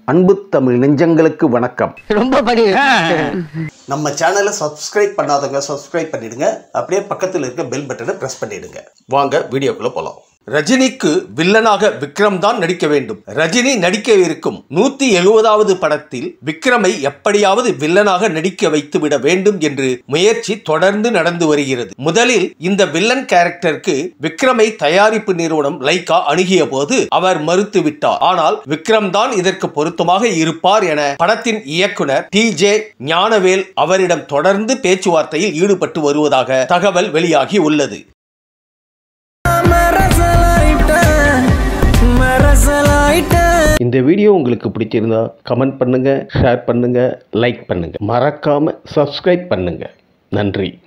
அன்பு தமிழ் நெஞ்சங்களுக்கு வணக்கம். ரொம்ப படிங்க. நம்ம சேனலை சப்ஸ்கிரைப் பண்ணாதவங்க சப்ஸ்கிரைப் பண்ணிடுங்க. அப்படியே பக்கத்தில் இருக்க பெல் பட்டனை பிரஸ் பண்ணிடுங்க. வாங்க வீடியோக்குள்ள போலாம். ரஜினிக்கு வில்லனாக விக்ரம் தான் நடிக்க வேண்டும். ரஜினி நடிக்க இருக்கும் 170வது படத்தில் விக்ரமை எப்படியாவது வில்லனாக நடிக்க வைத்து விட வேண்டும் என்று முயற்சி தொடர்ந்து நடந்து வருகிறது. முதலில் இந்த வில்லன் கேரக்டருக்கு விக்ரமை தயாரிப்பு நிறுவனம் லைகா அணுகிய போது அவர் மறுத்துவிட்டார். ஆனால் விக்ரம் தான் இதற்கு பொருத்தமாக இருப்பார் என படத்தின் இயக்குனர் tjgnanavel அவரிடம் தொடர்ந்து பேச்சுவார்த்தையில் ஈடுபட்டு வருவதாக தகவல் வெளியாகி உள்ளது. இந்த வீடியோ உங்களுக்கு பிடிச்சிருந்தா கமெண்ட் பண்ணுங்க, ஷேர் பண்ணுங்க, லைக் பண்ணுங்க, மறக்காம சப்ஸ்கிரைப் பண்ணுங்க. நன்றி.